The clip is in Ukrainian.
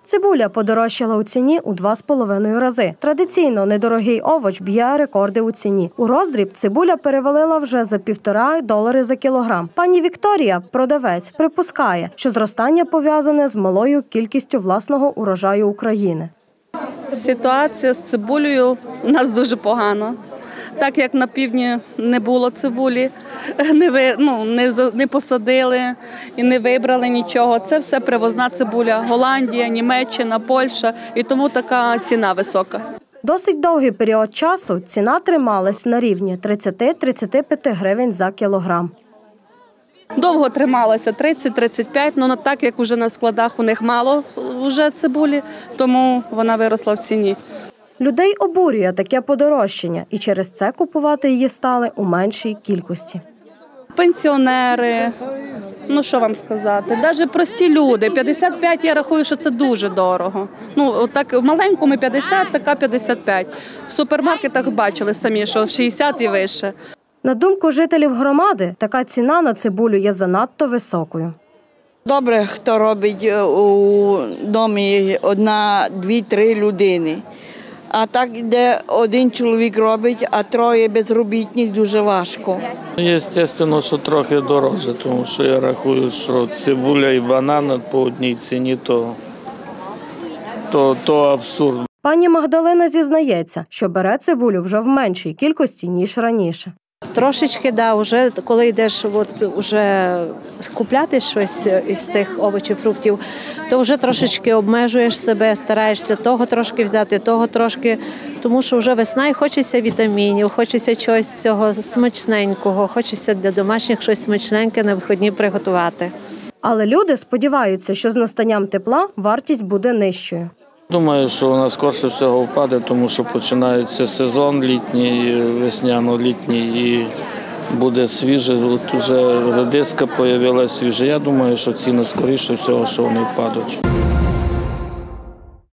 Цибуля подорожчала у ціні у 2,5 рази. Традиційно недорогий овоч б'є рекорди у ціні. У роздріб цибуля перевалила вже за $1,5 за кілограм. Пані Вікторія, продавець, припускає, що зростання пов'язане з малою кількістю власного урожаю України. Ситуація з цибулею у нас дуже погана. Так як на півдні не було цибулі, не посадили і не вибрали нічого. Це все привозна цибуля. Голландія, Німеччина, Польща. І тому така ціна висока. Досить довгий період часу ціна трималась на рівні 30-35 гривень за кілограм. Довго трималася 30-35, але так як вже на складах у них мало вже цибулі, тому вона виросла в ціні. Людей обурює таке подорожчання, і через це купувати її стали у меншій кількості. Пенсіонери, що вам сказати, навіть прості люди. 55, я рахую, що це дуже дорого. Так в маленькому 50, така 55. В супермаркетах бачили самі, що 60 і вище. На думку жителів громади, така ціна на цибулю є занадто високою. Добре, хто робить у домі 1, 2, 3 людини. А так, де один чоловік робить, а 3 безробітних, дуже важко. Звісно, що трохи дорожче, тому що я рахую, що цибуля і банан по одній ціні, то абсурд. Пані Магдалина зізнається, що бере цибулю вже в меншій кількості, ніж раніше. Трошечки, вже коли йдеш уже купляти щось із цих овочів, фруктів, то вже трошечки обмежуєш себе, стараєшся того трошки взяти, того трошки, тому що вже весна і хочеться вітамінів, хочеться чогось цього смачненького, хочеться для домашніх щось смачненьке на вихідні приготувати. Але люди сподіваються, що з настанням тепла вартість буде нижчою. Думаю, що вона скорше всього впаде, тому що починається сезон літній, весняно-літній і буде свіже. От уже редиска з'явилася свіжа. Я думаю, що ціни скоріше всього, що вони впадуть.